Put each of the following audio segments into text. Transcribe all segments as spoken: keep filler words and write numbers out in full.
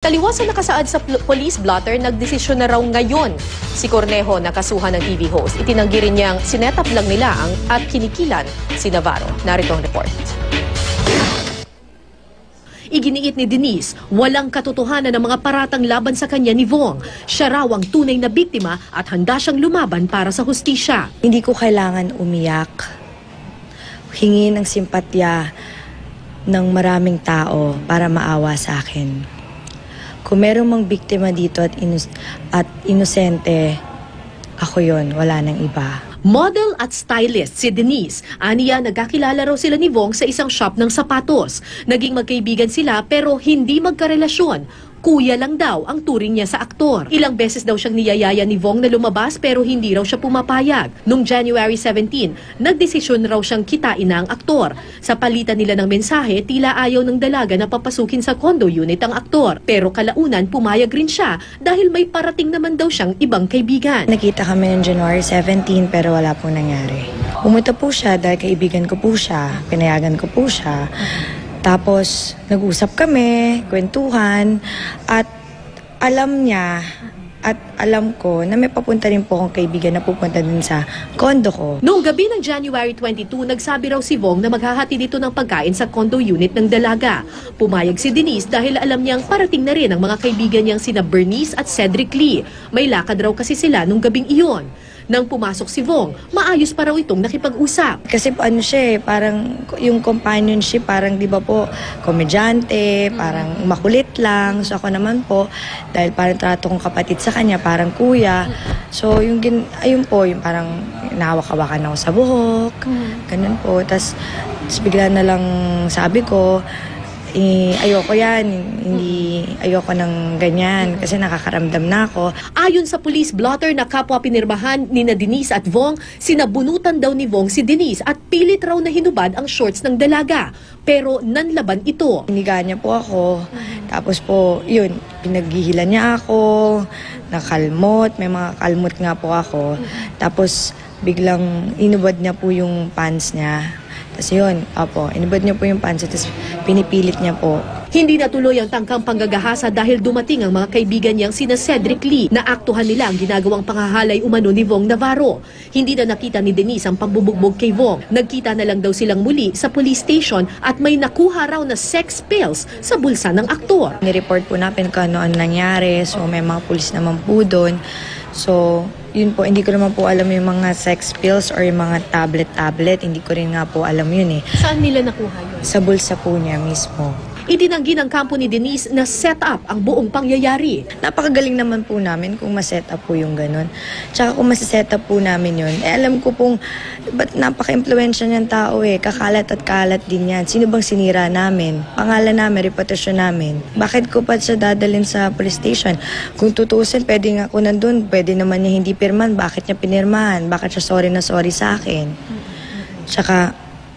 Taliwas na nakasaad sa police blotter, nagdesisyon na raw ngayon si Cornejo na kasuhan ng T V host. Itinanggi rin niyang sinetap lang nila ang at kinikilan si Navarro. Narito ang report. Iginiit ni Denise, walang katotohanan ng mga paratang laban sa kanya ni Vong. Siya raw ang tunay na biktima at handa siyang lumaban para sa hustisya. Hindi ko kailangan umiyak, hingi ng simpatya ng maraming tao para maawa sa akin. Kung merong mang biktima dito at, inus at inosente, ako yon, wala nang iba. Model at stylist si Denise. Aniya, nagkakilala raw sila ni Vong sa isang shop ng sapatos. Naging magkaibigan sila pero hindi magkarelasyon. Kuya lang daw ang turing niya sa aktor. Ilang beses daw siyang niyayaya ni Vong na lumabas pero hindi raw siya pumapayag. Noong January seventeenth, nagdesisyon raw siyang kitain na ang aktor. Sa palitan nila ng mensahe, tila ayaw ng dalaga na papasukin sa condo unit ang aktor. Pero kalaunan, pumayag rin siya dahil may parating naman daw siyang ibang kaibigan. Nakita kami noong January seventeenth pero wala pong nangyari. Pumunta po siya dahil kaibigan ko po siya, pinayagan ko po siya. Tapos, nag-usap kami, kwentuhan, at alam niya, at alam ko na may papunta rin po akong kaibigan na pupunta din sa condo ko. Noong gabi ng January twenty-two, nagsabi raw si Vong na maghahati dito ng pagkain sa condo unit ng dalaga. Pumayag si Denise dahil alam niyang parating na rin ang mga kaibigan niyang sina Bernice at Cedric Lee. May lakad raw kasi sila nung gabing iyon. Nang pumasok si Vong, maayos pa raw itong nakipag-usap. Kasi po ano siya eh, parang yung companionship, parang di ba po, komedyante, parang makulit lang. So ako naman po, dahil parang trato kong kapatid sa kanya, parang kuya. So yung, gin, ayun po, yung parang nawak-awakan ako sa buhok, ganun po. Tapos bigla na lang sabi ko, Eh, ayoko yan, hindi ayoko ng ganyan kasi nakakaramdam na ako. Ayon sa police blotter na kapwa pinirmahan ni na Denise at Vong, sinabunutan daw ni Vong si Denise at pilit raw na hinubad ang shorts ng dalaga. Pero nanlaban ito. Hiniga niya po ako, tapos po, yun, pinaghihilan niya ako, nakalmot, may mga kalmot nga po ako. Tapos biglang inubad niya po yung pants niya. Tapos yun, opo, inubad niya po yung pants, tapos pinipilit niya po. Hindi natuloy ang tangkang panggagahasa dahil dumating ang mga kaibigan niyang sina Cedric Lee na aktuhan nila ang ginagawang panghahalay umano ni Vong Navarro. Hindi na nakita ni Denise ang pambubugbog kay Vong. Nagkita na lang daw silang muli sa police station at may nakuha raw na sex pills sa bulsa ng aktor. Nireport po natin kung ano ang nangyari, so may mga pulis naman po doon. So, yun po, hindi ko naman po alam yung mga sex pills or yung mga tablet-tablet. Hindi ko rin nga po alam yun eh. Saan nila nakuha yun? Sa bulsa po niya mismo. Itinanggi ng kampo ni Denise na set up ang buong pangyayari. Napakagaling naman po namin kung ma-set up po yung ganun. Tsaka kung ma-set up po namin yun, eh alam ko pong, ba't napaka-impluensya niyang tao eh, kakalat at kalat din yan. Sino bang sinira namin? Pangalan namin, reputasyon namin. Bakit ko pa siya dadalhin sa police station? Kung tutusin, pwede nga ako nandun, pwede naman niya hindi pirman, bakit niya pinirmahan? Bakit siya sorry na sorry sa akin? Tsaka,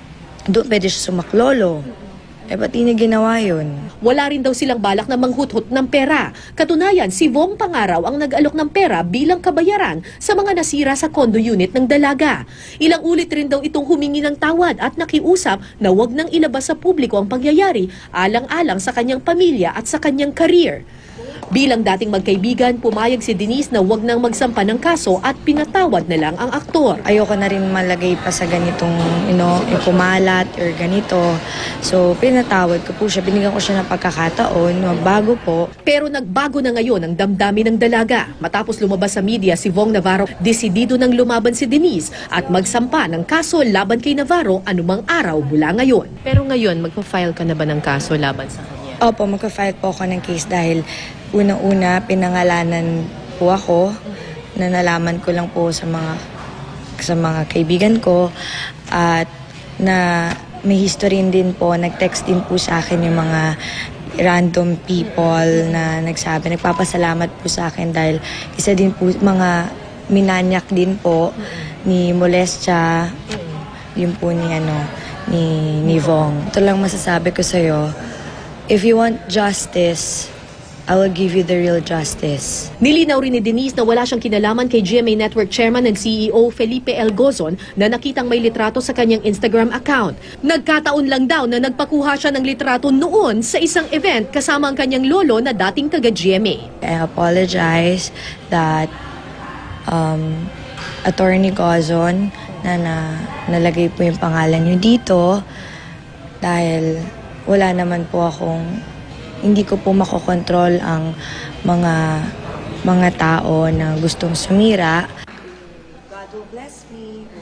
doon pwede siya sumaklolo. Eh, ba't hindi ginawa yun? Wala rin daw silang balak na manghuthot ng pera. Katunayan, si Vong Pangaraw ang nag-alok ng pera bilang kabayaran sa mga nasira sa condo unit ng dalaga. Ilang ulit rin daw itong humingi ng tawad at nakiusap na wag nang ilabas sa publiko ang pangyayari alang-alang sa kanyang pamilya at sa kanyang career. Bilang dating magkaibigan, pumayag si Denise na wag nang magsampa ng kaso at pinatawad na lang ang aktor. Ayoko na rin malagay pa sa ganitong, you know, yung kumalat or ganito. So, pinatawad ko po siya. Binigyan ko siya ng pagkakataon, magbago po. Pero nagbago na ngayon ang damdamin ng dalaga. Matapos lumabas sa media si Vong Navarro, desidido nang lumaban si Denise at magsampa ng kaso laban kay Navarro anumang araw mula ngayon. Pero ngayon, magpa-file ka na ba ng kaso laban sa kanya? Opo, magka-file po ako ng case dahil unang-una, pinangalanan po ako na nalaman ko lang po sa mga sa mga kaibigan ko at na may history din po, nag-text din po sa akin yung mga random people na nagsabi, nagpapasalamat po sa akin dahil isa din po mga minanyak din po ni molestya yun po ni ano ni, ni Vong. Ito lang masasabi ko sa'yo, if you want justice, I will give you the real justice. Nilinaw rin ni Denise na wala siyang kinalaman kay G M A Network Chairman and C E O Felipe L. Gozon na nakitang may litrato sa kanyang Instagram account. Nagkataon lang daw na nagpakuha siya ng litrato noon sa isang event kasama ang kanyang lolo na dating taga-G M A. I apologize that um, Attorney Gozon na, na nalagay po yung pangalan niyo dito dahil wala naman po akong, hindi ko po makokontrol ang mga mga tao na gustong sumira. God will bless me.